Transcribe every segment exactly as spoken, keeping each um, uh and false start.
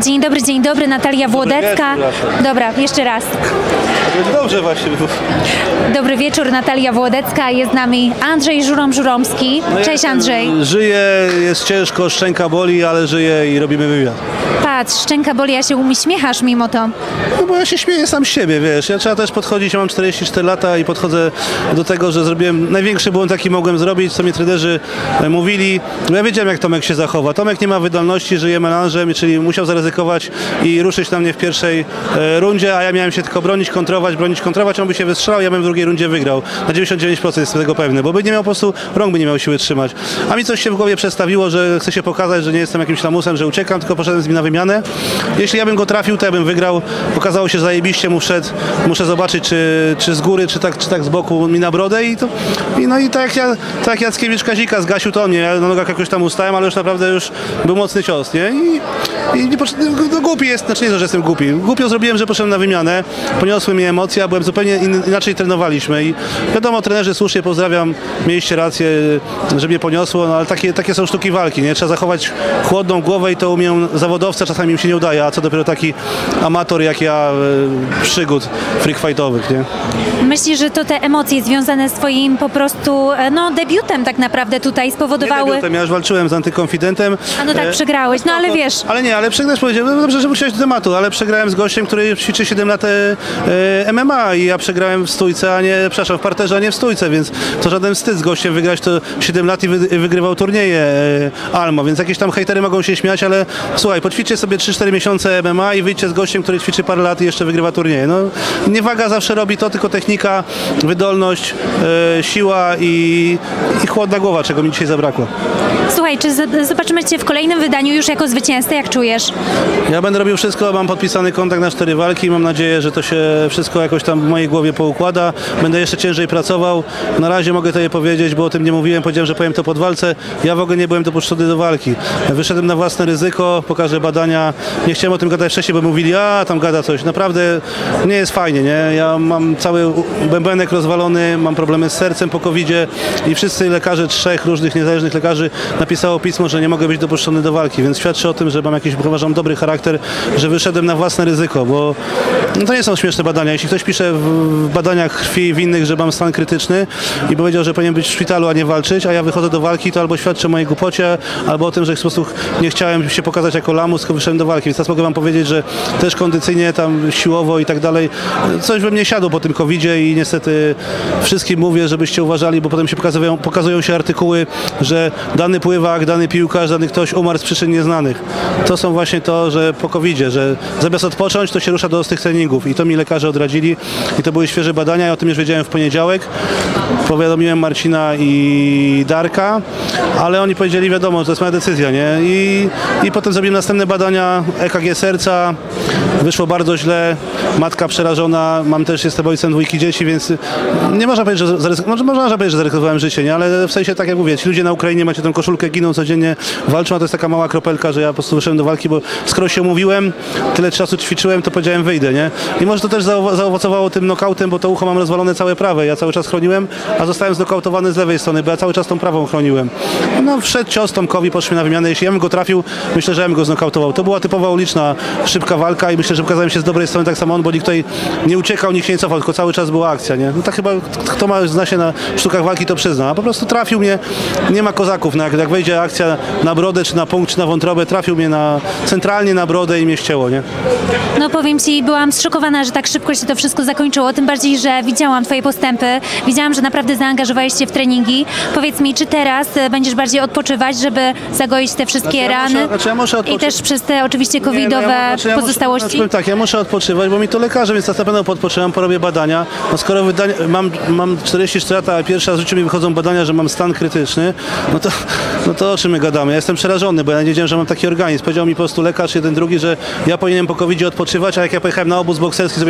Dzień dobry, dzień dobry, Natalia Włodecka. Dobra, jeszcze raz. Dobrze właśnie. Dobry wieczór, Natalia Włodecka, jest z nami Andrzej Żurom-Żuromski. No Cześć ja, Andrzej. Żyję, jest ciężko, szczęka boli, ale żyję i robimy wywiad. Patrz, szczęka boli, a się uśmiechasz mimo to. No bo ja się śmieję sam z siebie, wiesz, ja trzeba też podchodzić, ja mam czterdzieści cztery lata i podchodzę do tego, że zrobiłem, największy błąd jaki mogłem zrobić, co mi trenerzy mówili, bo ja wiedziałem jak Tomek się zachowa. Tomek nie ma wydolności, żyje melanżem, czyli musiał zaryzykować i ruszyć na mnie w pierwszej e, rundzie, a ja miałem się tylko bronić, kontrować, bronić, kontrować, on by się wystrzelał, ja bym w drugiej rundzie wygrał. Na dziewięćdziesiąt dziewięć procent jestem tego pewny, bo by nie miał po prostu, rąk by nie miał siły trzymać. A mi coś się w głowie przestawiło, że chcę się pokazać, że nie jestem jakimś lamusem, że uciekam, tylko poszedłem z nim na wymianę. Jeśli ja bym go trafił, to ja bym wygrał. Okazało się, że zajebiście mu wszedł. Muszę zobaczyć, czy, czy z góry, czy tak, czy tak z boku mi na brodę. I, to, i no i tak jak, ja, tak jak Jackiewicz Kazika zgasił to mnie. Ja na nogach jakoś tam ustałem, ale już naprawdę już był mocny cios, nie? I, i nie poszedłem, no, głupi jest, znaczy nie to, że jestem głupi. Głupio zrobiłem, że poszedłem na wymianę. Poniosły mnie emocje, a byłem zupełnie in, inaczej trenowaliśmy. I wiadomo, trenerzy słusznie, pozdrawiam, mieliście rację, że mnie poniosło, no ale takie, takie są sztuki walki, nie? Trzeba zachować chłodną głowę i to umieją zawodowcy, czasami im się nie udaje, a co dopiero taki amator jak ja e, przygód freak fightowych, nie? Myślisz, że to te emocje związane z twoim po prostu, no, debiutem tak naprawdę tutaj spowodowały... Nie debiutem, ja już walczyłem z antykonfidentem. A no tak, e, przegrałeś, no ale wiesz... Ale nie, ale przegrałeś, powiedziałem, no dobrze, że wróciłeś do tematu, ale przegrałem z gościem, który ćwiczy siedem lat e, M M A i ja przegrałem w stójce, a nie, przepraszam, w parterze, a nie w stójce, więc to żaden wstyd z gościem wygrać to siedem lat i wy, wygrywał turnieje e, Almo, więc jakieś tam hejtery mogą się śmiać, ale słuchaj, poćwiczcie sobie trzy cztery miesiące M M A i wyjdźcie z gościem, który ćwiczy parę lat i jeszcze wygrywa turnieje. No, nie waga zawsze robi to, tylko technika, wydolność, e, siła i, i chłodna głowa, czego mi dzisiaj zabrakło. Słuchaj, czy z- zobaczymy cię w kolejnym wydaniu już jako zwycięzcę, jak czujesz? Ja będę robił wszystko, mam podpisany kontrakt na cztery walki, mam nadzieję, że to się wszystko jakoś tam w mojej głowie poukłada. Będę jeszcze ciężej pracował. Na razie mogę to je powiedzieć, bo o tym nie mówiłem, powiedziałem, że powiem to pod walce. Ja w ogóle nie byłem dopuszczony do walki. Wyszedłem na własne ryzyko, pokażę badania. Nie chciałem o tym gadać wcześniej, bo mówili, a tam gada coś. Naprawdę nie jest fajnie, nie? Ja mam cały bębenek rozwalony, mam problemy z sercem po kowidzie i wszyscy lekarze, trzech różnych niezależnych lekarzy napisało pismo, że nie mogę być dopuszczony do walki, więc świadczy o tym, że mam jakiś, uważam, dobry charakter, że wyszedłem na własne ryzyko, bo no to nie są śmieszne badania. Jeśli ktoś pisze w badaniach krwi w innych, że mam stan krytyczny i powiedział, że powinien być w szpitalu, a nie walczyć, a ja wychodzę do walki, to albo świadczy o mojej głupocie, albo o tym, że w sposób nie chciałem się pokazać jako lamus, tylko wyszedłem do walki. Więc teraz mogę wam powiedzieć, że też kondycyjnie, tam siłowo i tak dalej, coś we mnie siadło po tym kowidzie i niestety wszystkim mówię, żebyście uważali, bo potem się pokazują, pokazują się artykuły, że dany pływak, dany piłkarz, dany ktoś umarł z przyczyn nieznanych. To są właśnie to, że po kowidzie, że zamiast odpocząć, to się rusza do ostrych treningów i to mi lekarze odradzili i to były świeże badania, ja o tym już wiedziałem w poniedziałek. Powiadomiłem Marcina i Darka, ale oni powiedzieli, wiadomo, że to jest moja decyzja, nie? I, i potem zrobiłem następne badania, E K G serca, wyszło bardzo źle, matka przerażona, mam też, jestem ojcem dwójki dzieci, więc nie można powiedzieć, że zaryzyk... może można powiedzieć, że zaryzykowałem życie, nie? Ale w sensie tak jak mówię, ci ludzie na Ukrainie macie tę koszulkę, giną codziennie, walczą, a to jest taka mała kropelka, że ja po prostu wyszedłem do walki, bo skoro się umówiłem, tyle czasu ćwiczyłem, to powiedziałem wyjdę, nie? I może to też zaowo- zaowocowało tym nokautem, bo to ucho mam rozwalone całe prawe, ja cały czas chroniłem, a zostałem znokautowany z lewej strony, bo ja cały czas tą prawą chroniłem. No wszedł cios Tomkowi, poszliśmy na wymianę, jeśli ja bym go trafił, myślę, że ja bym go znokautował. To była typowa uliczna, szybka walka i myślę, że pokazałem się z dobrej strony tak samo on, bo nikt tutaj nie uciekał, nikt się nie cofał, tylko cały czas była akcja, nie? No tak chyba, kto ma, zna się na sztukach walki, to przyzna, a po prostu trafił mnie, nie ma kozaków, no jak, jak wejdzie akcja na brodę, czy na punkt, czy na wątrobę, trafił mnie na, centralnie na brodę i mnie ścięło, nie? No powiem ci, byłam zszokowana, że tak szybko się to wszystko zakończyło, tym bardziej, że widziałam twoje postępy, widziałam, że naprawdę zaangażowałeś się w treningi. Powiedz mi, czy teraz e, będziesz bardziej odpoczywać, żeby zagoić te wszystkie Znaczy, ja rany muszę- znaczy, ja muszę i odpoczy- też przez te oczywiście Nie, no covidowe ja, znaczy, ja muszę- pozostałości? znaczy, powiem tak, ja muszę odpoczywać, bo mi to lekarze, więc ja na pewno podpoczywam, porobię badania. No skoro wydania, mam, mam czterdzieści cztery lata, a pierwszy raz w życiu mi wychodzą badania, że mam stan krytyczny, no to, no to o czym my gadamy? Ja jestem przerażony, bo ja nie wiedziałem, że mam taki organizm. Powiedział mi po prostu lekarz, jeden, drugi, że ja powinienem po covidzie odpoczywać, a jak ja pojechałem na obóz bokserski, zrobiłem jedenaście, ty-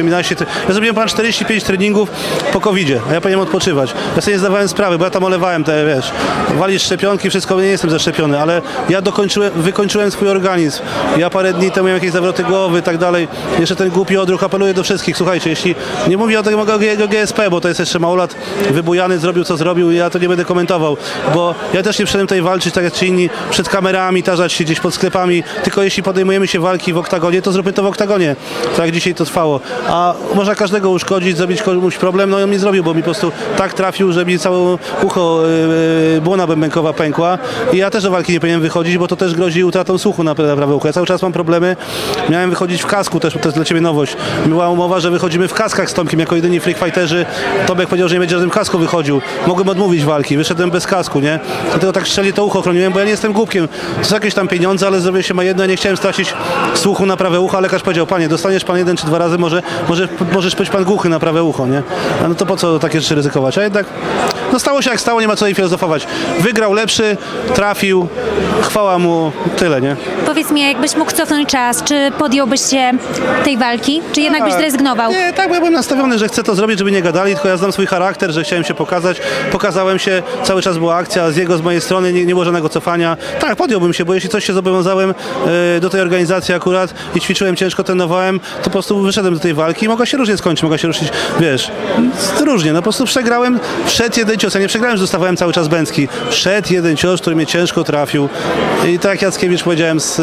pracy. Ja zrobiłem pan czterdzieści pięć treningów po kowidzie, a ja powinienem odpoczywać. Ja sobie nie zdawałem sprawy, bo ja tam olewałem te, wiesz, walisz szczepionki, wszystko, nie jestem zaszczepiony, ale ja dokończyłem, wykończyłem swój organizm. Ja parę dni temu miałem jakieś zawroty głowy i tak dalej. Jeszcze ten głupi odruch, apeluję do wszystkich, słuchajcie, jeśli nie mówię o tego G S P, bo to jest jeszcze małolat wybujany, zrobił co zrobił i ja to nie będę komentował, bo ja też nie przyszedłem tutaj walczyć tak jak ci inni, przed kamerami, tarzać się gdzieś pod sklepami, tylko jeśli podejmujemy się walki w oktagonie, to zróbmy to w oktagonie, tak jak dzisiaj to trwało. A można każdego uszkodzić, zrobić komuś problem, no on mi zrobił, bo mi po prostu tak trafił, że mi całe ucho, yy, błona bębenkowa pękła i ja też do walki nie powinienem wychodzić, bo to też grozi utratą słuchu na prawe ucho. Ja cały czas mam problemy, miałem wychodzić w kasku też, to jest dla ciebie nowość. Była umowa, że wychodzimy w kaskach z Tomkiem jako jedyni freak fighterzy. Tomek powiedział, że nie będzie w tym kasku wychodził. Mogłem odmówić walki, wyszedłem bez kasku, nie? Dlatego tak szczelnie to ucho chroniłem, bo ja nie jestem głupkiem. To są jakieś tam pieniądze, ale zdrowie się ma jedno, ja nie chciałem stracić słuchu na prawe ucho, a lekarz powiedział, panie, dostaniesz pan jeden czy dwa razy, może, może możesz być pan głuchy na prawe ucho, nie? A no to po co takie rzeczy ryzykować? A jednak no stało się jak stało, nie ma co jej filozofować. Wygrał lepszy, trafił, chwała mu, tyle, nie? Powiedz mi, jakbyś mógł cofnąć czas, czy podjąłbyś się tej walki, czy jednak byś zrezygnował? Nie, tak, bo ja byłem nastawiony, że chcę to zrobić, żeby nie gadali, tylko ja znam swój charakter, że chciałem się pokazać. Pokazałem się, cały czas była akcja z jego, z mojej strony, nie, nie było żadnego cofania. Tak, podjąłbym się, bo jeśli coś się zobowiązałem e, do tej organizacji akurat i ćwiczyłem, ciężko trenowałem, to po prostu wyszedłem do tej walki i mogła się różnie skończyć, mogła się ruszyć, wiesz, różnie, no po prostu przegrałem, wszedł jeden cios, ja nie przegrałem, że dostawałem cały czas bęcki. Wszedł jeden cios, który mnie ciężko trafił i tak jak Jackiewicz powiedziałem z,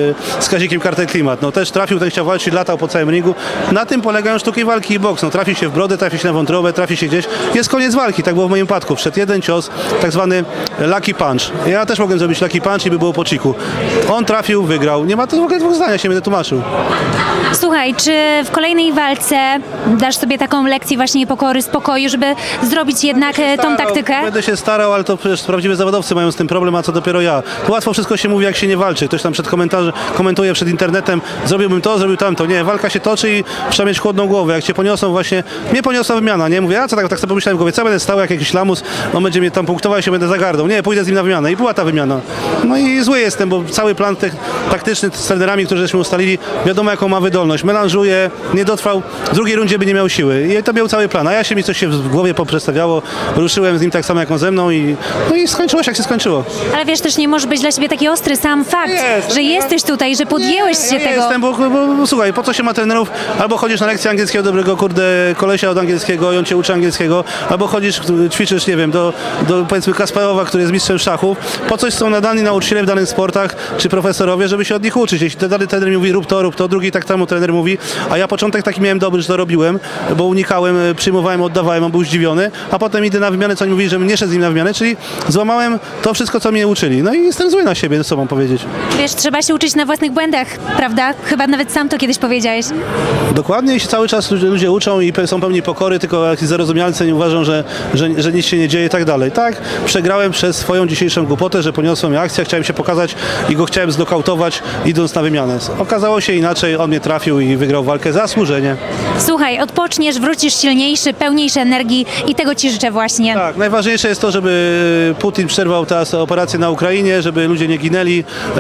z Kazikiem Kartel Klimat, no też trafił, ten chciał walczyć, latał po całym ringu. Na tym polegają sztuki walki i boks. No, trafi się w brodę, trafi się na wątrobę, trafi się gdzieś. Jest koniec walki, tak było w moim przypadku. Wszedł jeden cios, tak zwany lucky punch. Ja też mogłem zrobić lucky punch i by było po ciku. On trafił, wygrał. Nie ma to w ogóle dwóch zdania, się będę tłumaczył. Słuchaj, czy w kolejnej walce dasz sobie taką lekcję właśnie pokory, spokoju, żeby zrobić jednak tą starał, taktykę? Będę się starał, ale to przecież prawdziwi zawodowcy mają z tym problem, a co dopiero ja. To łatwo wszystko się mówi, jak się nie walczy. Ktoś tam przed komentarzem komentuje przed internetem, zrobiłbym to, zrobił tamto. Nie, walka się toczy i trzeba mieć chłodną głowę. Jak cię poniosą właśnie, mnie poniosła wymiana, nie? Mówię, a co tak, tak sobie pomyślałem w głowie, co będę stał jak jakiś lamus, on będzie mnie tam punktował i się będę zagardą. Nie, pójdę z nim na wymianę i była ta wymiana. No i zły jestem, bo cały plan tych taktyczny z trenerami, którzy żeśmy ustalili, wiadomo jaką ma wydolność. Melanżuje, nie dotrwał, w drugiej rundzie by nie miał siły. I to był cały plan. A ja się mi coś się w głowie poprzestawiało, ruszyłem z nim tak samo jak on ze mną i, no i skończyło się jak się skończyło. Ale wiesz, też nie może być dla siebie taki ostry sam fakt, Jest, że jesteś tutaj, że podjęłeś nie, się ja tego. Jestem, bo, bo, bo słuchaj, po co się ma trenerów? Albo chodzisz na lekcję angielskiego dobrego, kurde, kolesia od angielskiego i on cię uczy angielskiego, albo chodzisz, ćwiczysz, nie wiem, do, do powiedzmy Kasparowa, który jest mistrzem szachów. Po coś są nadani nauczyciele w danych sportach, czy profesorowie, żeby się od nich uczyć. Jeśli ten trener mówi rób to, rób to, drugi tak samo trener mówi, a ja początek taki miałem dobry, że to robiłem, bo unikałem, przyjmowałem, oddawałem, on był zdziwiony, a potem idę na wymianę, co oni mówili, żebym nie szedł z nim na wymianę, czyli złamałem to wszystko, co mnie uczyli. No i jestem zły na siebie, co mam powiedzieć. Wiesz, trzeba się uczyć na własnych błędach, prawda? Chyba nawet sam to kiedyś powiedziałeś. Dokładnie, jeśli cały czas ludzie, ludzie uczą i pe- są pełni pokory, tylko jakieś zarozumialce nie uważą, że, że, że nic się nie dzieje i tak dalej. Tak, przegrałem przez swoją dzisiejszą głupotę, że poniosła mnie akcja, chciałem się pokazać i go chciałem znokautować, idąc na wymianę. Okazało się inaczej, on mnie trafił i wygrał walkę zasłużenie. Słuchaj, odpoczniesz, wrócisz silniejszy, pełniejszy energii i tego ci życzę właśnie. Tak, najważniejsze jest to, żeby Putin przerwał teraz operację na Ukrainie, żeby ludzie nie ginęli. Eee,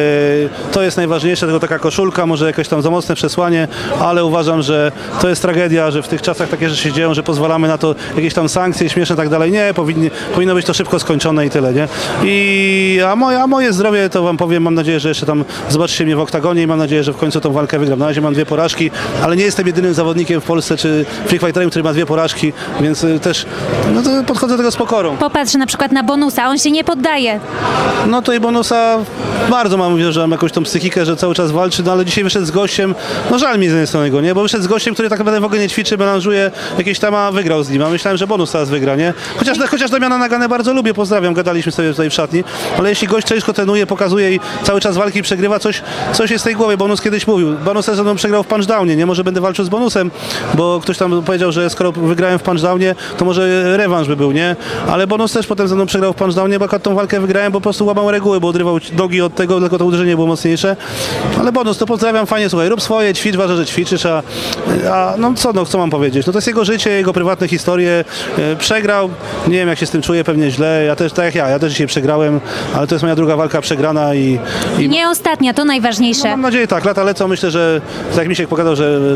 to jest najważniejsze, tylko taka koszulka, może jakieś tam za mocne przesłanie, ale uważam, że to jest tragedia, że w tych czasach takie rzeczy się dzieją, że pozwalamy na to jakieś tam sankcje śmieszne i tak dalej. Nie, powinni, powinno być to szybko skończone i tyle, nie? I, a, moje, a moje zdrowie, to wam powiem, mam nadzieję, że jeszcze tam zobaczycie mnie w oktagonie i mam nadzieję, że w końcu tą walkę wygram. Na razie mam dwie porażki, ale nie jestem jedynym zawodnikiem w Polsce czy freak fighterem, który ma dwie porażki, więc y, też no to podchodzę do tego z pokorą. Popatrz na przykład na Bonusa, on się nie poddaje. No to i Bonusa bardzo mam, mówię, że mam jakąś tą psychikę, że cały czas walczy, no ale dzisiaj wyszedł z gościem, no żal mi z jednej strony go, nie? Bo wyszedł z gościem, który tak naprawdę w ogóle nie ćwiczy, melanżuje jakieś tam, a wygrał z nim, a myślałem, że Bonus teraz wygra, nie? Chociaż, chociaż Damiana Naganę bardzo lubię, pozdrawiam, gadaliśmy sobie tutaj w szatni, ale jeśli gość ciężko trenuje, pokazuje i cały czas walki przegrywa, coś, coś jest w tej głowie. Bonus kiedyś mówił, Bonus ze mną przegrał w punchdownie, nie? Może będę walczył z Bonusem, bo ktoś tam powiedział, że skoro wygrałem w punchdownie, to może rewanż by był, nie? Ale Bonus też potem ze mną przegrał w punchdownie, bo akurat tą walkę wygrałem, bo po prostu łamał reguły, bo odrywał nogi od tego, tylko to uderzenie było mocniejsze. Ale Bonus, to pozdrawiam, fajnie, słuchaj, rób swoje, ćwicz, ważne, że ćwiczysz, a, a no co, no co mam powiedzieć? No to jest jego życie, jego prywatne historie. E, przegrał, nie wiem jak się z tym czuję, pewnie źle, ja też, tak jak ja, ja też dzisiaj przegrałem, ale to jest moja druga walka przegrana i... i Nie ostatnia, to najważniejsze. no, mam nadzieję, tak, lata lecą, myślę, że tak jak Misiek pokazał, że, że, że może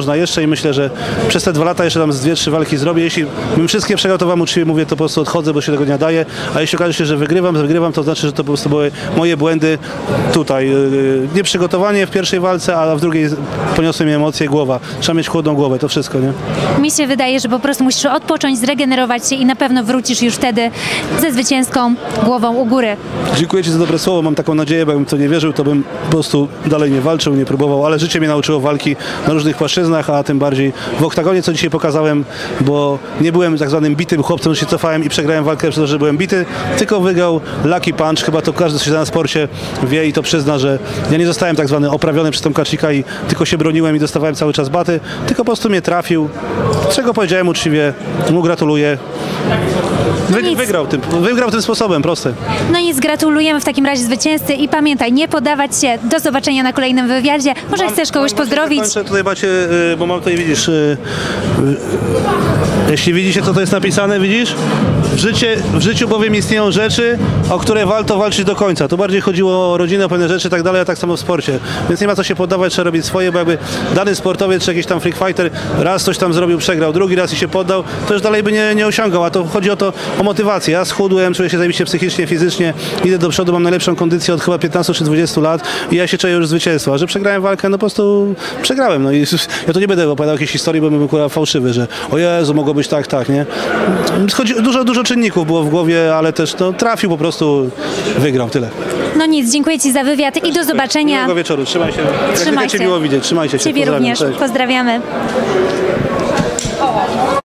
można jeszcze i myślę, że przez te dwa lata jeszcze tam z dwie, trzy walki zrobię. Jeśli bym wszystkie przegrał, to wam uczciwie mówię, to po prostu odchodzę, bo się tego nie daje, a jeśli okaże się, że wygrywam, wygrywam, to znaczy, że to po prostu były moje błędy tutaj. Nieprzygotowanie w pierwszej walce, a w drugiej poniosły mi emocje, głowa. Trzeba mieć chłodną głowę, to wszystko, nie? Mi się wydaje, że po prostu musisz odpocząć, zregenerować się i na pewno wrócisz już wtedy ze zwycięską głową u góry. Dziękuję ci za dobre słowo, mam taką nadzieję, bo jakbym to nie wierzył, to bym po prostu dalej nie walczył, nie próbował, ale życie mnie nauczyło walki na różnych płaszczyznach, a tym bardziej w oktagonie, co dzisiaj pokazałem, bo nie byłem tak zwanym bitym chłopcem, że się cofałem i przegrałem walkę przez to, że byłem bity, tylko wygrał lucky punch, chyba to każdy, kto się na sporcie wie i to przyzna, że ja nie zostałem tak zwany oprawiony przez Tomkaczyka i tylko się broniłem i dostawałem cały czas baty, tylko po prostu mnie trafił, czego powiedziałem uczciwie, mu gratuluję. Wy, wygrał, tym, wygrał tym sposobem, proste. No nic, gratulujemy w takim razie zwycięzcy i pamiętaj, nie podawać się. Do zobaczenia na kolejnym wywiadzie. Może Mam, chcesz kogoś mam, pozdrowić? Kończę tutaj macie, y, bo mam tutaj, widzisz, y, y, jeśli widzicie, co to jest napisane, widzisz? W, życie, w życiu bowiem istnieją rzeczy, o które warto walczyć do końca. Tu bardziej chodziło o rodzinę, o pewne rzeczy i tak dalej, a tak samo w sporcie. Więc nie ma co się poddawać, trzeba robić swoje, bo jakby dany sportowiec czy jakiś tam freak fighter raz coś tam zrobił, przegrał, drugi raz i się poddał, to już dalej by nie, nie osiągał, a to chodzi o to, o motywację. Ja schudłem, czuję się zajebiście psychicznie, fizycznie, idę do przodu, mam najlepszą kondycję od chyba piętnastu czy dwudziestu lat i ja się czuję już zwycięstwa. A że przegrałem walkę, no po prostu przegrałem. No i ja tu nie będę opowiadał jakiejś historii, bo bym kurwa fałszywy, że o Jezu, mogło być tak, tak, nie? Chodzi, dużo, dużo czynników było w głowie, ale też no, trafił po prostu, wygrał, tyle. No nic, dziękuję ci za wywiad i do zobaczenia. Miłego wieczoru, trzymaj się. Trzymaj Jak się. cię miło widzieć, trzymajcie się. Ciebie Pozdrawiam. również. Cześć. Pozdrawiamy.